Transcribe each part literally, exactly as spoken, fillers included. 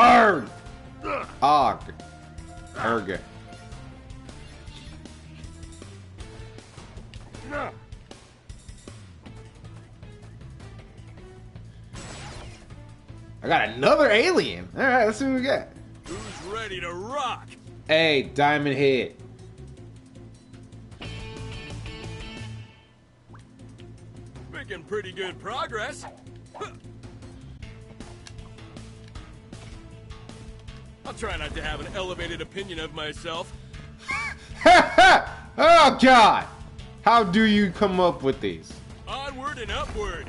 Arg! Og. Erg. I got another alien. All right, let's see what we got. Who's ready to rock? Hey, Diamond Head. Making pretty good progress. I'll try not to have an elevated opinion of myself. Oh, God. How do you come up with these? Onward and upward.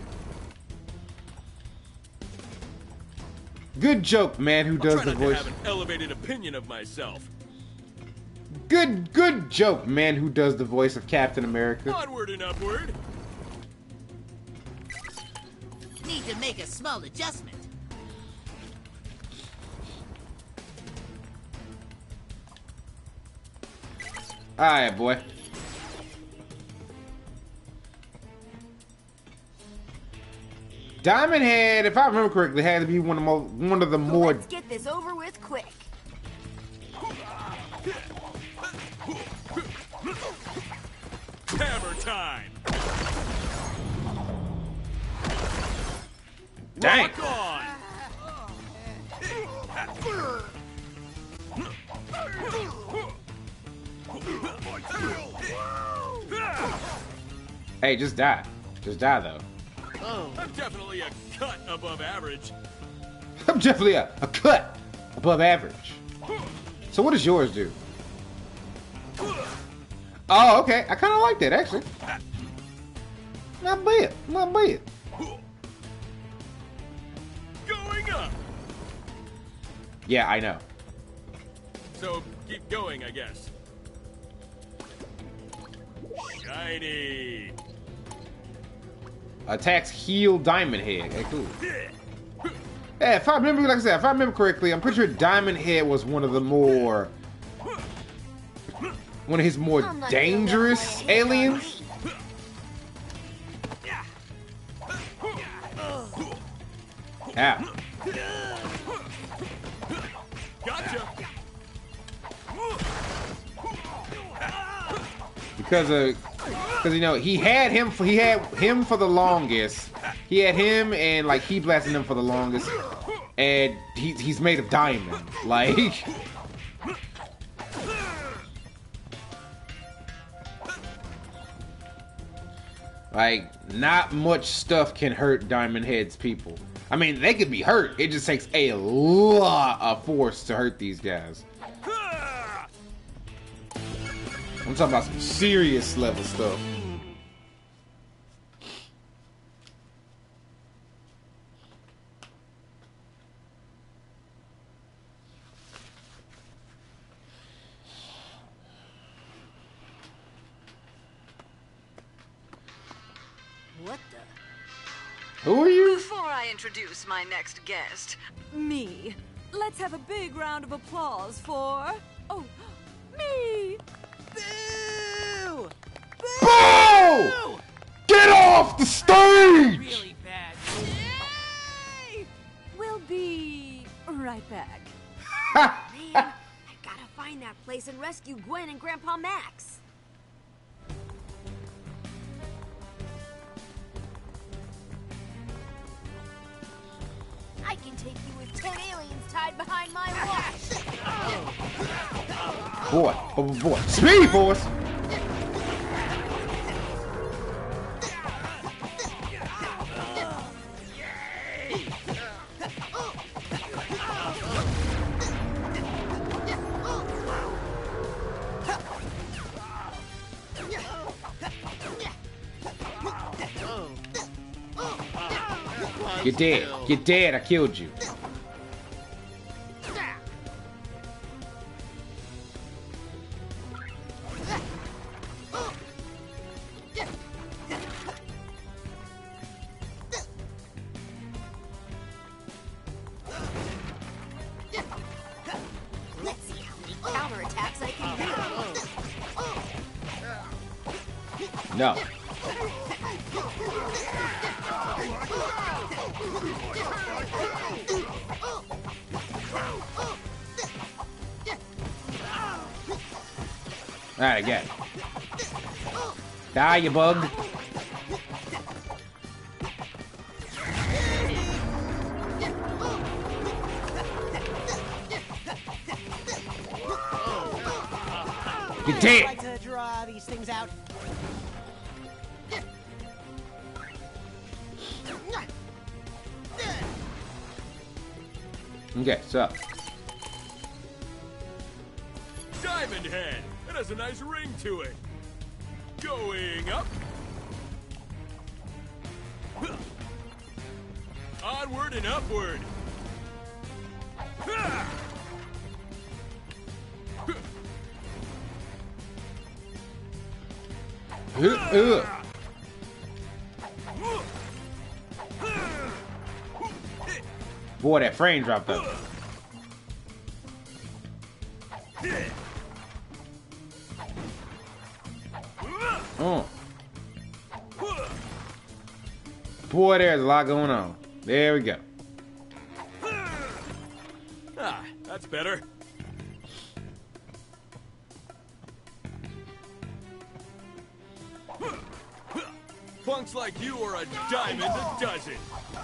Good joke, man who does I'll try the not voice. to have an elevated opinion of myself. Good, good joke, man who does the voice of Captain America. Onward and upward. Need to make a small adjustment. Alright, boy. Diamond Head, if I remember correctly, had to be one of the more, one of the more. Let's get this over with quick. Hammer time. Dang. Rock on. Hey, just die. Just die, though. I'm definitely a cut above average. I'm definitely a, a cut above average. So what does yours do? Oh, okay. I kind of like that, actually. Not bad. Not bad. Going up. Yeah, I know. So keep going, I guess. Shiny. Attacks heal Diamond Head. Hey, cool. Yeah, if I remember, like I said, if I remember correctly, I'm pretty sure Diamond Head was one of the more, one of his more dangerous aliens. Yeah. Gotcha. Because of, because you know he had him for he had him for the longest. He had him and like he blasted him for the longest, and he he's made of diamond. Like, like not much stuff can hurt Diamond Head's people. I mean, they could be hurt. It just takes a lot of force to hurt these guys. I'm talking about some serious level stuff. What the? Who are you? Before I introduce my next guest, Me. Let's have a big round of applause for... Oh, me! Boo! Boo! Get off the stage! Really bad. Yay! We'll be right back. Man, I gotta find that place and rescue Gwen and Grandpa Max. I can take you with ten aliens tied behind my watch. Boy, boy, boy. Speed Force! You're dead. You're dead. I killed you. Let's see how many counterattacks I can do. No. Alright, I got it. Die, you bug. You're dead. I like to draw these things out. Okay, so. Diamond Head. It has a nice ring to it. Going up. Onward and upward. Uh, uh. Boy, that frame dropped up. Oh. Boy, there's a lot going on. There we go. Ah, that's better. Punks like you are a diamond a dozen.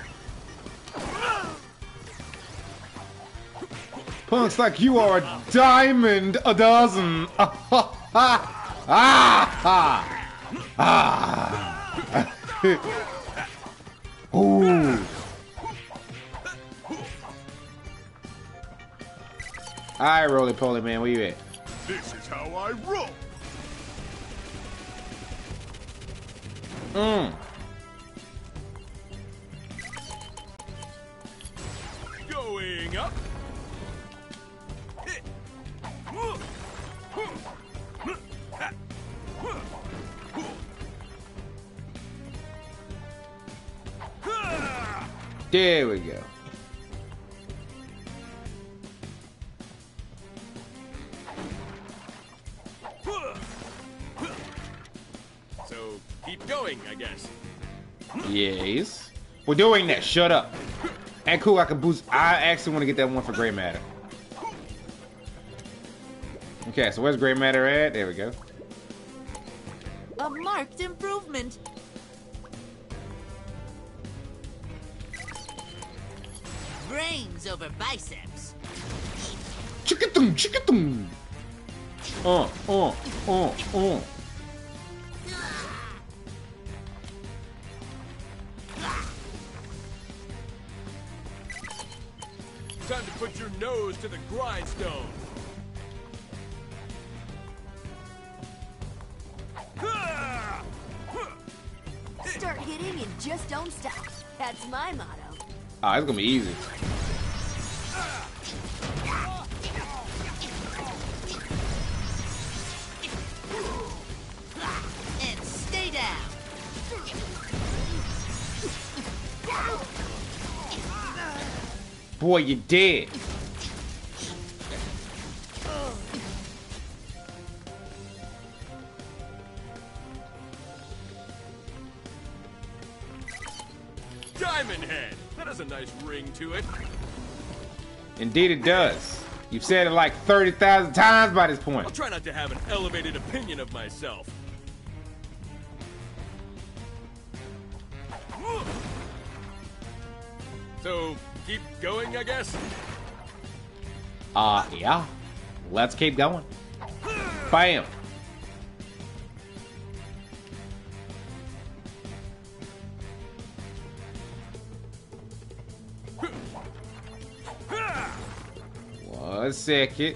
Punks like you are a diamond a dozen. Ah ha ha. Ah. Ooh. Alright, Roly Poly Man, where you at? This is how I roll. Mm. Going up. There we go. So keep going, I guess. Yes. We're doing that. Shut up. And cool, I can boost. I actually want to get that one for Gray Matter. Okay, so where's Gray Matter at? There we go. A marked improvement. Brains over biceps. Chickadoom, chickadoom. Uh, uh, uh, uh. Time to put your nose to the grindstone. Start hitting and just don't stop. That's my motto. Oh, it's gonna be easy. And stay down. Boy, you dead. Diamond Head. That has a nice ring to it. Indeed it does. You've said it like thirty thousand times by this I'll point. try not to have an elevated opinion of myself. So, keep going, I guess? Uh, yeah. Let's keep going. Bam. One second.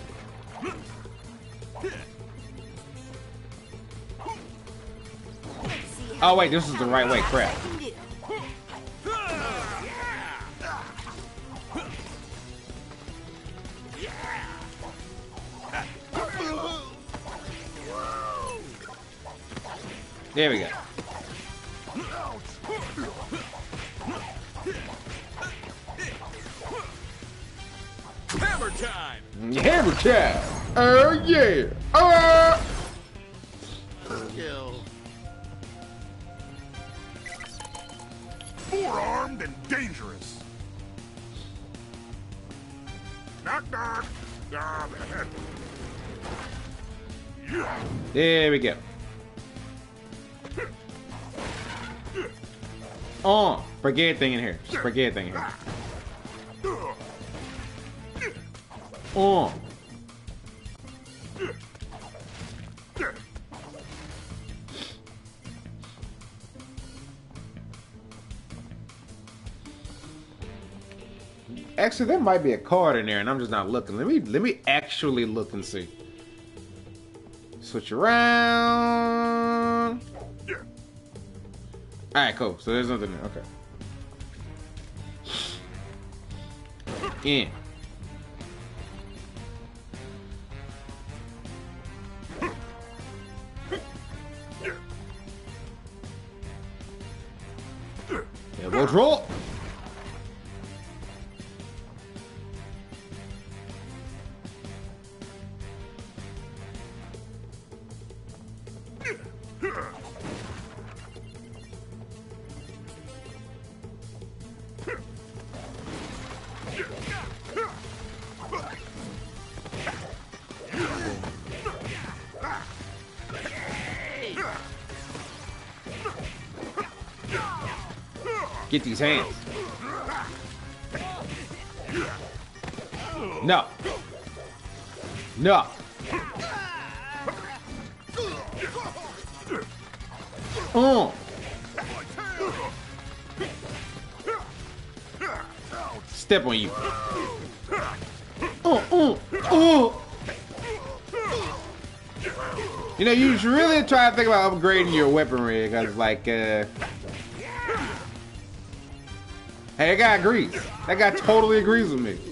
Oh wait, this is the right way. Crap. There we go. Hammer time! Hammer time! Oh yeah! Oh! Four-armed and dangerous. Knock knock. Ah, man. There we go. Oh, brigade thing in here. Just brigade thing in here. Oh. Actually, there might be a card in there, and I'm just not looking. Let me let me actually look and see. Switch around. All right, cool. So there's nothing there. Okay. In. Yeah, we'll draw. Get these hands. No. No. Oh. Step on you. Oh, oh, oh. You know, you should really try to think about upgrading your weaponry, because, like, uh... hey, that guy agrees. That guy totally agrees with me.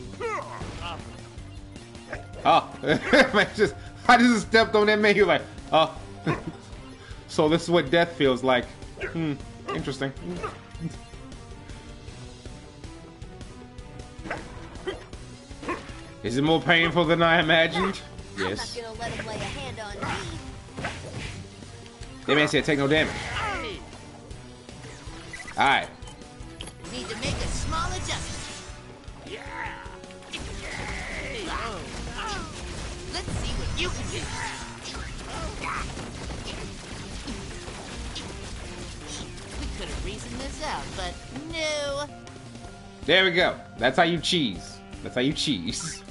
Oh, man, just I just stepped on that man. He was like, oh, so this is what death feels like. Hmm, interesting. Is it more painful than I imagined? Yes. I'm not gonna let him lay a hand on me. That man said take no damage. All right. Need to make a small adjustment. Yeah. Let's see what you can do. We could have reasoned this out, but no. There we go. That's how you cheese. That's how you cheese.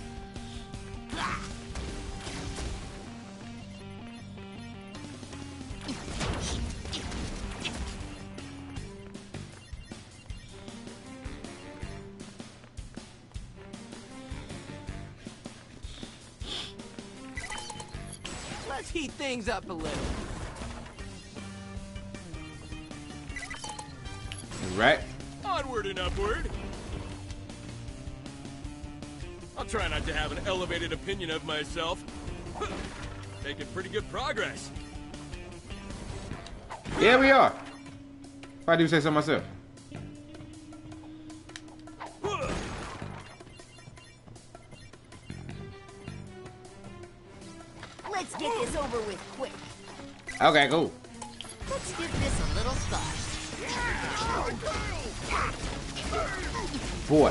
Let's heat things up a little. Right. Onward and upward. I'll try not to have an elevated opinion of myself. Making pretty good progress. Yeah, we are. If I do say so myself. Let's get this over with quick. Okay, cool. Let's give this a little thought. Boy.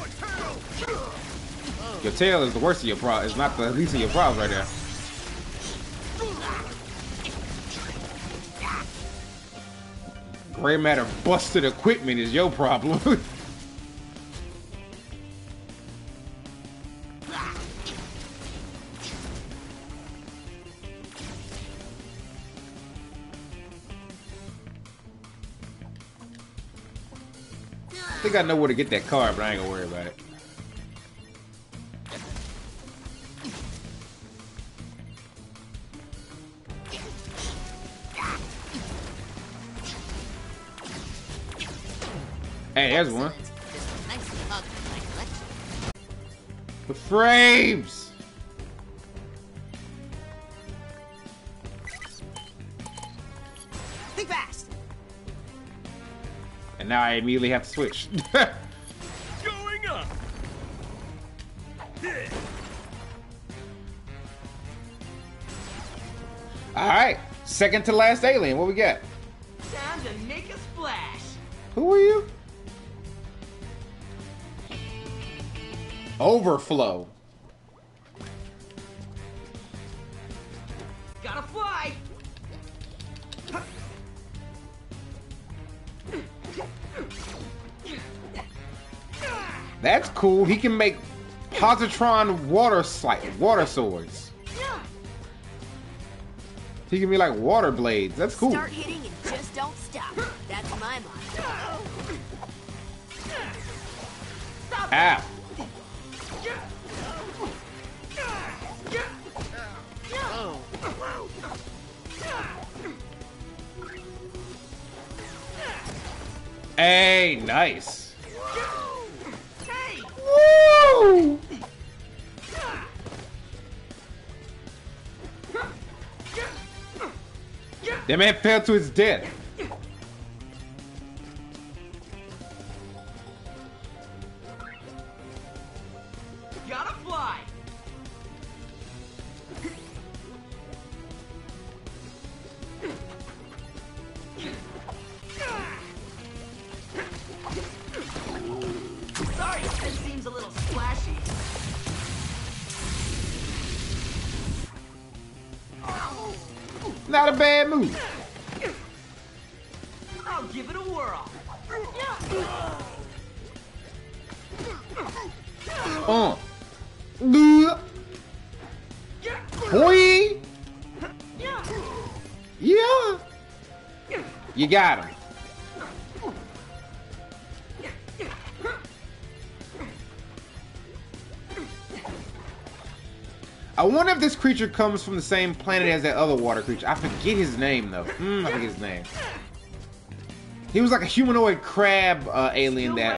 Your tail is the worst of your problems. It's not the least of your problems right there. Gray matter busted equipment is your problem. I think I know where to get that card, but I ain't gonna worry about it. Hey, there's one. This will nicely augment my collection. The frames! Think fast. And now I immediately have to switch. Going up. Alright, second to last alien. What we got? Time to make a splash. Who are you? Overflow. Got That's cool. He can make positron water slide water swords. He can be like water blades. That's cool. Start hitting and just don't stop. That's my motto. Ow. Hey, nice. Woo! That man fell to his death. Gotta fly. Sorry if this seems a little splashy. Not a bad move. I'll give it a whirl. Uh. Bleh. Boy. Yeah. You got him. I wonder if this creature comes from the same planet as that other water creature. I forget his name though. Mm, I forget his name. He was like a humanoid crab uh, alien that